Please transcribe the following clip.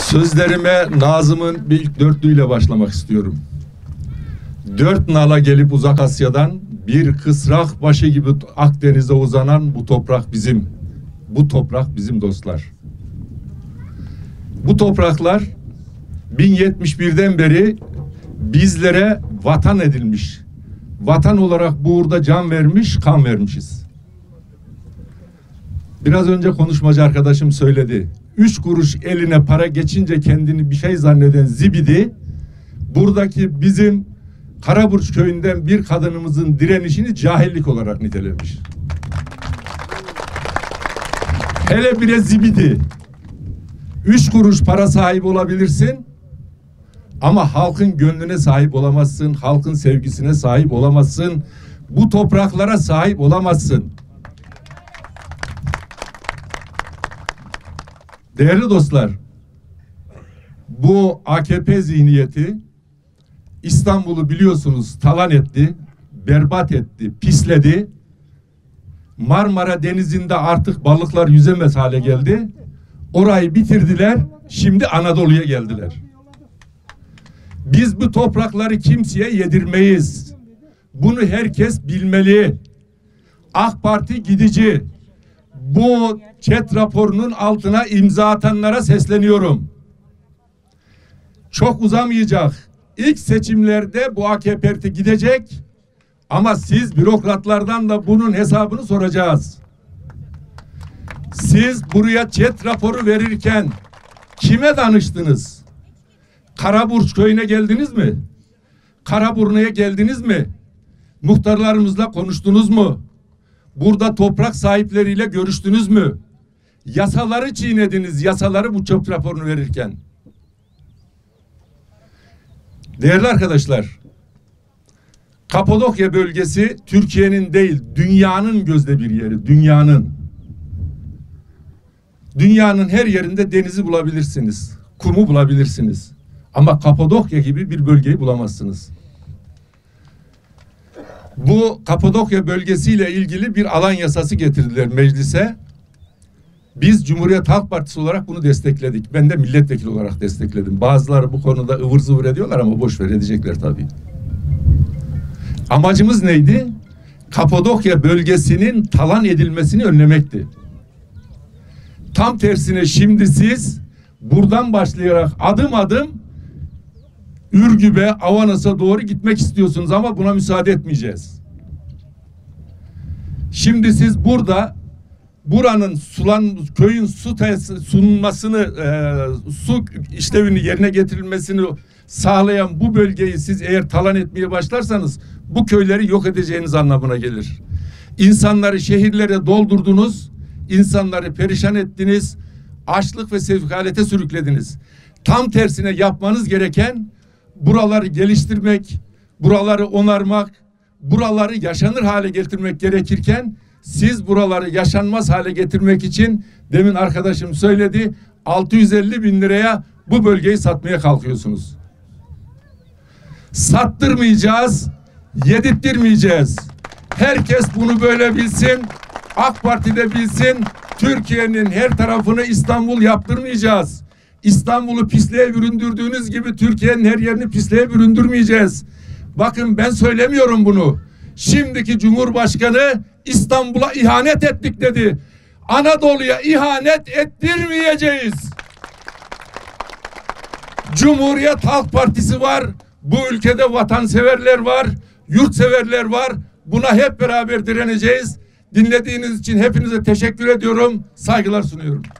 Sözlerime Nazım'ın bir ilk dörtlüğüyle başlamak istiyorum. Dört nala gelip uzak Asya'dan bir kısrak başı gibi Akdeniz'e uzanan bu toprak bizim. Bu toprak bizim dostlar. Bu topraklar 1071'den beri bizlere vatan edilmiş. Vatan olarak bu uğurda can vermiş, kan vermişiz. Biraz önce konuşmacı arkadaşım söyledi. 3 kuruş eline para geçince kendini bir şey zanneden zibidi, buradaki bizim Karaburç köyünden bir kadınımızın direnişini cahillik olarak nitelemiş. Hele bile zibidi. 3 kuruş para sahibi olabilirsin ama halkın gönlüne sahip olamazsın, halkın sevgisine sahip olamazsın, bu topraklara sahip olamazsın. Değerli dostlar, bu AKP zihniyeti İstanbul'u biliyorsunuz talan etti, berbat etti, pisledi. Marmara Denizi'nde artık balıklar yüzemez hale geldi. Orayı bitirdiler, şimdi Anadolu'ya geldiler. Biz bu toprakları kimseye yedirmeyiz. Bunu herkes bilmeli. AK Parti gidici. Bu chat raporunun altına imza atanlara sesleniyorum. Çok uzamayacak. İlk seçimlerde bu AKP Parti gidecek ama siz bürokratlardan da bunun hesabını soracağız. Siz buraya chat raporu verirken kime danıştınız? Karaburç köyüne geldiniz mi? Karaburnu'ya geldiniz mi? Muhtarlarımızla konuştunuz mu? Burada toprak sahipleriyle görüştünüz mü? Yasaları çiğnediniz, yasaları bu çöp raporunu verirken. Değerli arkadaşlar, Kapadokya bölgesi Türkiye'nin değil, dünyanın gözde bir yeri, dünyanın. Dünyanın her yerinde denizi bulabilirsiniz, kumu bulabilirsiniz. Ama Kapadokya gibi bir bölgeyi bulamazsınız. Bu Kapadokya bölgesiyle ilgili bir alan yasası getirdiler meclise. Biz Cumhuriyet Halk Partisi olarak bunu destekledik. Ben de milletvekili olarak destekledim. Bazıları bu konuda ıvır zıvır ediyorlar ama boş ver, edecekler tabii. Amacımız neydi? Kapadokya bölgesinin talan edilmesini önlemekti. Tam tersine şimdi siz buradan başlayarak adım adım Ürgüp'e, Avanas'a doğru gitmek istiyorsunuz ama buna müsaade etmeyeceğiz. Şimdi siz burada buranın köyün sunulmasını, su işlevini yerine getirilmesini sağlayan bu bölgeyi siz eğer talan etmeye başlarsanız bu köyleri yok edeceğiniz anlamına gelir. İnsanları şehirlere doldurdunuz, insanları perişan ettiniz, açlık ve sefalete sürüklediniz. Tam tersine yapmanız gereken buraları geliştirmek, buraları onarmak, buraları yaşanır hale getirmek gerekirken siz buraları yaşanmaz hale getirmek için demin arkadaşım söyledi 650 bin liraya bu bölgeyi satmaya kalkıyorsunuz. Sattırmayacağız, yedirttirmeyeceğiz. Herkes bunu böyle bilsin, AK Parti'de bilsin, Türkiye'nin her tarafını İstanbul yaptırmayacağız. İstanbul'u pisliğe büründürdüğünüz gibi Türkiye'nin her yerini pisliğe büründürmeyeceğiz. Bakın ben söylemiyorum bunu. Şimdiki Cumhurbaşkanı İstanbul'a ihanet ettik dedi. Anadolu'ya ihanet ettirmeyeceğiz. Cumhuriyet Halk Partisi var. Bu ülkede vatanseverler var, yurtseverler var. Buna hep beraber direneceğiz. Dinlediğiniz için hepinize teşekkür ediyorum. Saygılar sunuyorum.